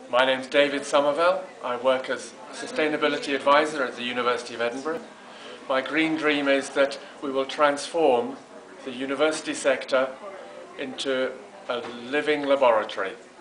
My name's David Somerville. I work as Sustainability Advisor at the University of Edinburgh. My green dream is that we will transform the university sector into a living laboratory.